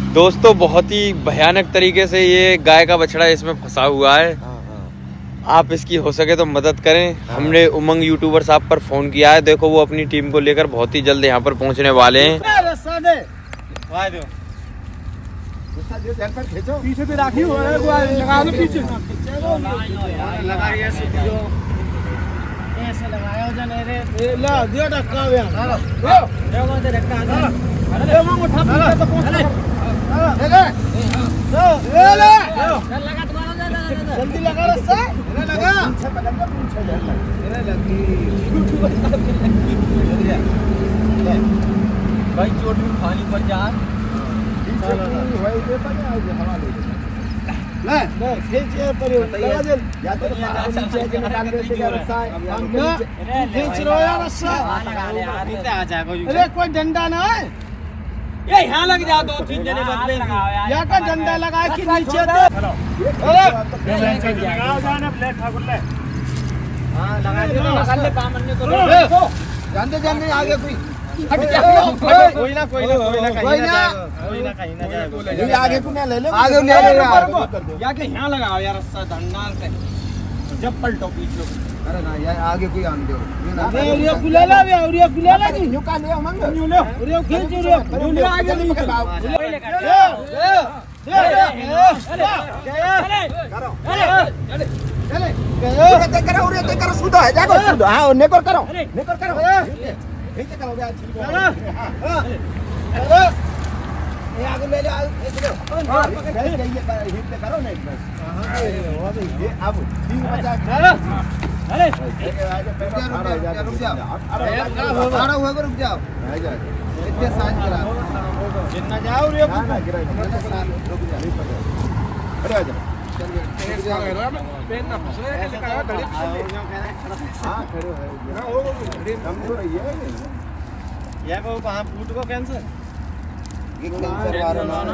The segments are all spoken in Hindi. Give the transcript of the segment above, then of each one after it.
दोस्तों बहुत ही भयानक तरीके से ये गाय का बछड़ा इसमें फंसा हुआ है। आप इसकी हो सके तो मदद करें। हमने उमंग यूट्यूबर साहब पर फोन किया है। देखो वो अपनी टीम को लेकर बहुत ही जल्द यहाँ पर पहुँचने वाले हैं। पीछे से राखी हो रहा है, लगा लो पीछे ऐसे लगाया हो जाने रे ला दियो धक्का यार देखो दे धक्का अरे वो उठा पीछे तो पहुंच ले ले लगा तुम्हारा जल्दी लगा रस्सा ले लगा भाई चोट में पानी पर जा भाई दे पानी हवा ले ले खींच पर लगा दे या तो नीचे के निकाल देते क्या रस्सा है खींच लो यार रस्सा लगा ले यार नीचे आ जाएगा। अरे कोई डंडा ना है ये यहां लग जा, 2-3 जने बदले या का डंडा लगा के नीचे दे। अरे लगाओ जाना ब्लैक ठाकुर ले हां लगा दे ले काम करने को जानते आगे कोई हट जा कोई ना कहीं ना जाए आगे को ना ले ले आगे ले ले या के यहां लगाओ यार रस्सा डंडा से जब पलटो पीछे। अरे ना यार आगे कोई आन दो ये कुलेला भी और ये कुलेला की न्यू का ले मंग न्यू ले और ये खींच रे न्यू आगे नहीं पकड़ाओ चले करो रे करो सुधो है जाको सुधो हां नेकर करो ठीक करो यार ठीक है हां ये आगे ले ले हां जाइए हिट करो ना एक बस हां वो भी ये अब 3 बचा अरे रुक जाओ खड़ा हुआ को रुक जाओ इतने साइज करा जितना जाओ रे रुक जा अरे आ जा पेन ना फसले लगाया घड़ी हां खड़े है ना वो कमजोर है ये को कहां फूट को कैंसर ये कैंसर वाला ना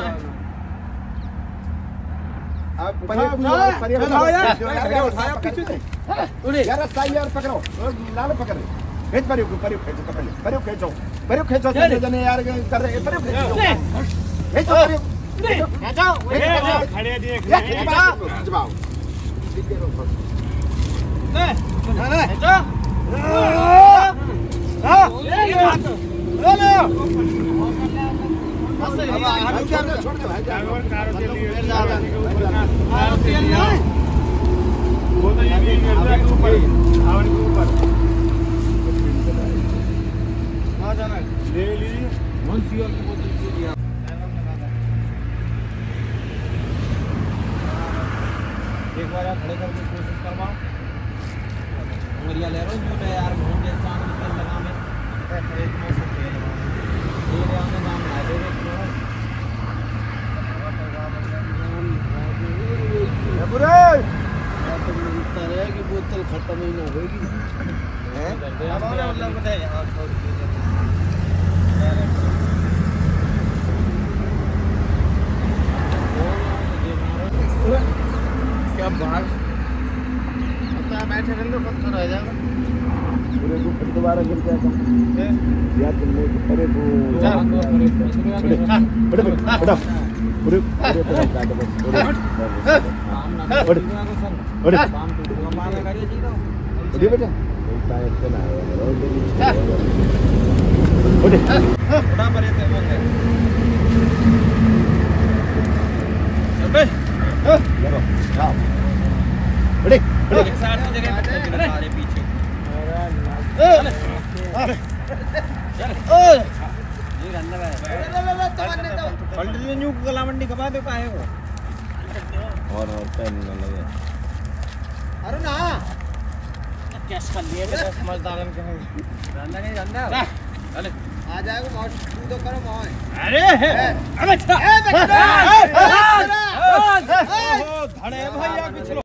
अब परे उठाया पीछे से यार सही यार पकड़ो लाल पकड़ खींच परे खींचो जने यार कर रहे परे खींचो खड़े देख खिंचवाओ ठीक है रोको ले खींचो हां ले अब आगे छोड़ दे भाई कारो के लिए ज्यादा वो तो ये ऊपर आवन के ऊपर आ जाना ले लीजिए मंसियों की बोतल से दिया एक बार खड़े करके कोशिश करवाओ उंगलियां ले रहा हूं मैं यार बहुत देर से तेल लगा में एक में से तेल ये आने नाम आ दे बुरे की बोतल खत्म ही ना होगी हैं अब मतलब बताए हां क्या बाहर तो बैठे रहने मत रह जाएगा पूरे को दोबारा गिर जाएगा या तुमने अरे वो बड़ा पूरे अरे काम तो मारा गाड़ी जीरो अरे बेटा टायर से ना अरे बड़ा मरे थे वो अबे चलो जाओ अरे एक साइड में जगह हमारे पीछे अरे चल ये रंदा है पलट दे न्यू गला मंडी कमा दे काहे को और पेन न लगे अरे ना कैश कर लिए समझदारन के रंदा नहीं रंदा चल आ जाएगा मौज तू तो करो मौज अरे अबे धड़े भैया पिछलो